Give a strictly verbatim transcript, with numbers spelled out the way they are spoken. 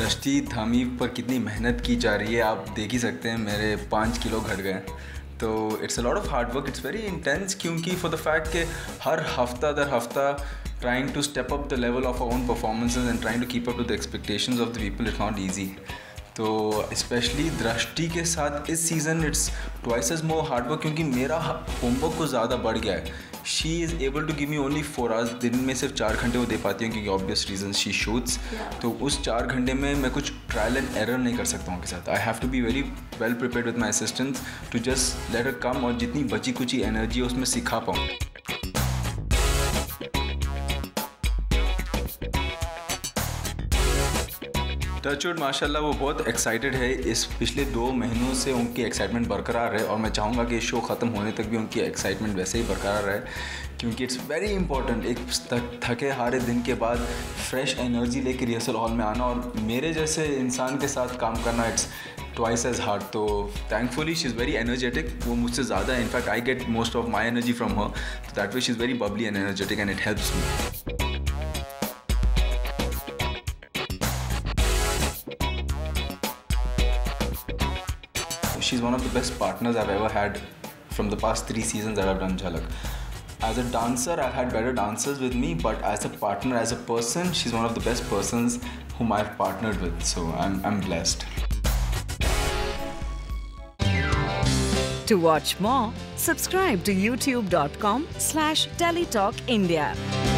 दृष्टि धामी पर कितनी मेहनत की जा रही है आप देख ही सकते हैं। मेरे पाँच किलो घट गए। तो it's a lot of hard work, it's very intense, क्योंकि फॉर द फैक्ट कि हर हफ्ता दर हफ्ता trying to step up the level of our own performances and trying to keep up to the expectations of the people, it's not easy. तो specially Drishti के साथ इस season it's twice as more hard work, क्योंकि मेरा homework कुछ ज़्यादा बढ़ गया है। She is able to give me only four hours, दिन में सिर्फ चार घंटे वो दे पाती हैं क्योंकि ऑब्वियस रीजन शी शूट्स। तो उस चार घंटे में मैं कुछ ट्रायल एंड एरर नहीं कर सकता हूँ उनके साथ। I have to be very well prepared with my assistants to just let her come, और जितनी बची कुची एनर्जी है उसमें सिखा पाऊँ। टचवुड माशाल्लाह वो बहुत एक्साइटेड है। इस पिछले दो महीनों से उनकी एक्साइटमेंट बरकरार है, और मैं चाहूँगा कि शो ख़त्म होने तक भी उनकी एक्साइटमेंट वैसे ही बरकरार रहे, क्योंकि इट्स वेरी इंपॉर्टेंट एक थके हारे दिन के बाद फ्रेश एनर्जी लेके रिहर्सल हॉल में आना, और मेरे जैसे इंसान के साथ काम करना इट्स ट्वाइस एज हार्ड। तो thankfully she is very energetic, वो मुझसे ज़्यादा है। In fact I get most of my energy from her, तो that way she is very bubbly and energetic and it helps me. She's one of the best partners I've ever had from the past three seasons that I've done Jhalak. As a dancer, I've had better dancers with me, but as a partner, as a person, she's one of the best persons whom I've partnered with. So I'm I'm blessed. To watch more, subscribe to youtube dot com slash teletalk India.